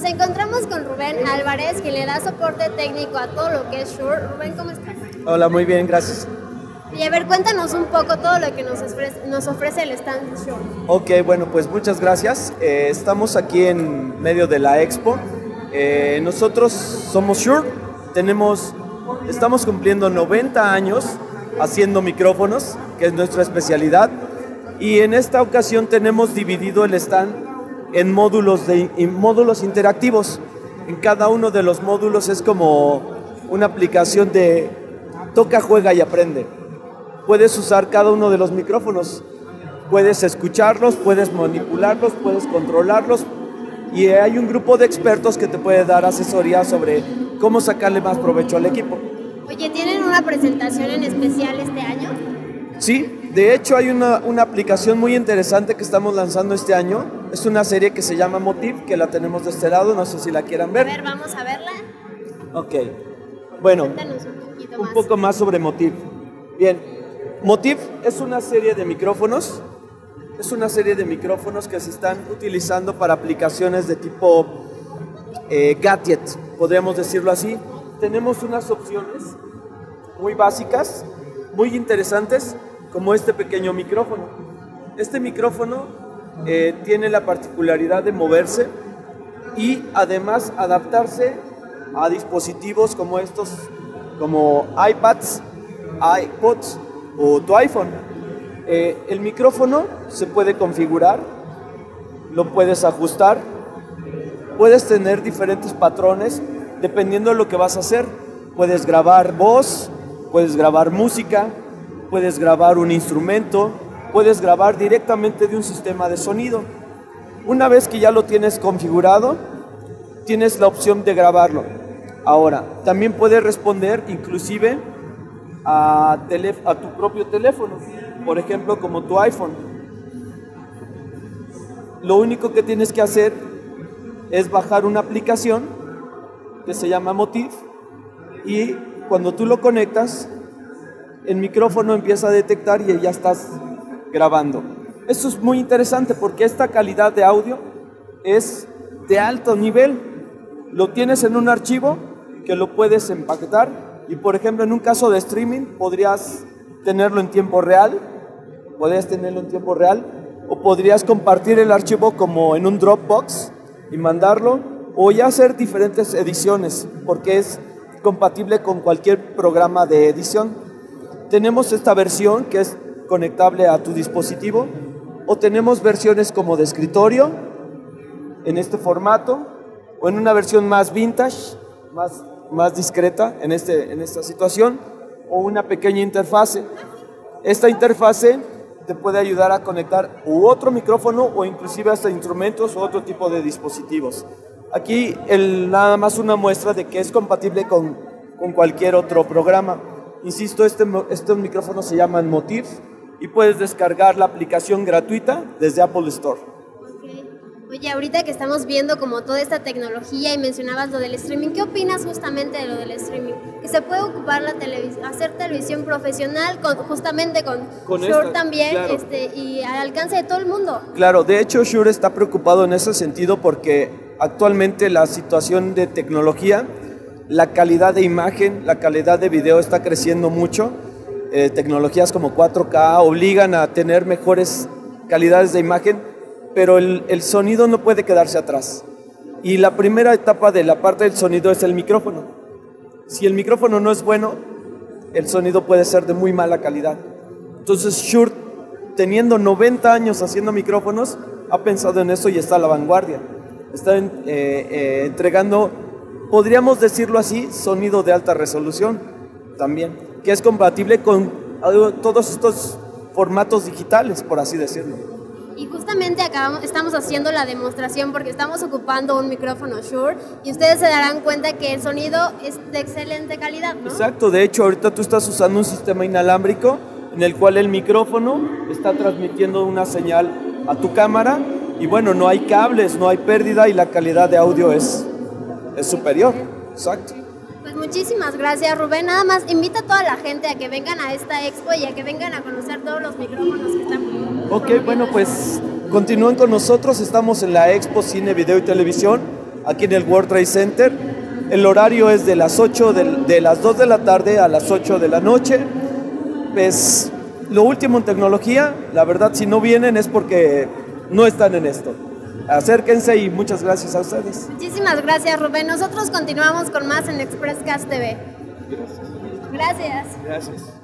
Nos encontramos con Rubén Álvarez, quien le da soporte técnico a todo lo que es Shure. Rubén, ¿cómo estás? Hola, muy bien, gracias. Y a ver, cuéntanos un poco todo lo que nos ofrece el stand Shure. Ok, bueno, pues muchas gracias. Estamos aquí en medio de la expo. Nosotros somos Shure, estamos cumpliendo 90 años haciendo micrófonos, que es nuestra especialidad. Y en esta ocasión tenemos dividido el stand en módulos interactivos. En cada uno de los módulos es como una aplicación de toca, juega y aprende. Puedes usar cada uno de los micrófonos, puedes escucharlos, puedes manipularlos, puedes controlarlos, y hay un grupo de expertos que te puede dar asesoría sobre cómo sacarle más provecho al equipo. Oye, ¿tienen una presentación en especial este año? Sí, de hecho hay una aplicación muy interesante que estamos lanzando este año. Es una serie que se llama Motiv, que la tenemos de este lado, no sé si la quieran ver. A ver, vamos a verla. Ok, bueno, Cuéntanos un poco más sobre Motiv. Bien. Motiv es una serie de micrófonos, que se están utilizando para aplicaciones de tipo gadget, podríamos decirlo así. Tenemos unas opciones muy básicas, muy interesantes, como este pequeño micrófono. Este micrófono tiene la particularidad de moverse y además adaptarse a dispositivos como estos, como iPads, iPods o tu iPhone. El micrófono se puede configurar, lo puedes ajustar, puedes tener diferentes patrones dependiendo de lo que vas a hacer. Puedes grabar voz, puedes grabar música, puedes grabar un instrumento, puedes grabar directamente de un sistema de sonido. Una vez que ya lo tienes configurado, tienes la opción de grabarlo. Ahora, también puedes responder inclusive a tu propio teléfono, por ejemplo, como tu iPhone. Lo único que tienes que hacer es bajar una aplicación que se llama Motiv, y cuando tú lo conectas, el micrófono empieza a detectar y ya estás grabando. Eso es muy interesante porque esta calidad de audio es de alto nivel. Lo tienes en un archivo que lo puedes empaquetar. Y por ejemplo, en un caso de streaming, podrías tenerlo en tiempo real, o podrías compartir el archivo como en un Dropbox y mandarlo, o ya hacer diferentes ediciones, porque es compatible con cualquier programa de edición. Tenemos esta versión que es conectable a tu dispositivo, o tenemos versiones como de escritorio, en este formato, o en una versión más vintage, más discreta en esta situación, o una pequeña interfase. Esta interfase te puede ayudar a conectar otro micrófono o inclusive hasta instrumentos o otro tipo de dispositivos. Aquí nada más una muestra de que es compatible con cualquier otro programa. Insisto, estos micrófonos se llaman Motiv y puedes descargar la aplicación gratuita desde Apple Store. Oye, ahorita que estamos viendo como toda esta tecnología y mencionabas lo del streaming, ¿qué opinas justamente de lo del streaming? Que se puede ocupar hacer televisión profesional justamente con Shure también, claro. Y al alcance de todo el mundo. Claro, de hecho Shure está preocupado en ese sentido porque actualmente la situación de tecnología, la calidad de imagen, la calidad de video está creciendo mucho. Tecnologías como 4K obligan a tener mejores calidades de imagen, pero el sonido no puede quedarse atrás. Y la primera etapa de la parte del sonido es el micrófono. Si el micrófono no es bueno, el sonido puede ser de muy mala calidad. Entonces Shure, teniendo 90 años haciendo micrófonos, ha pensado en eso y está a la vanguardia. Está entregando, podríamos decirlo así, sonido de alta resolución también, que es compatible con todos estos formatos digitales, por así decirlo. Y justamente estamos haciendo la demostración porque estamos ocupando un micrófono Shure y ustedes se darán cuenta que el sonido es de excelente calidad, ¿no? Exacto, de hecho ahorita tú estás usando un sistema inalámbrico en el cual el micrófono está transmitiendo una señal a tu cámara y bueno, no hay cables, no hay pérdida y la calidad de audio es superior. Exacto. Pues muchísimas gracias, Rubén. Nada más invita a toda la gente a que vengan a esta expo y a que vengan a conocer todos los micrófonos que están. Ok, bueno, pues continúen con nosotros. Estamos en la Expo Cine, Video y Televisión. aquí en el World Trade Center. El horario es de las 2 de la tarde a las 8 de la noche. Es lo último en tecnología. La verdad, si no vienen es porque no están en esto. Acérquense y muchas gracias a ustedes. Muchísimas gracias, Rubén. Nosotros continuamos con más en Expresscast TV. Gracias. Gracias.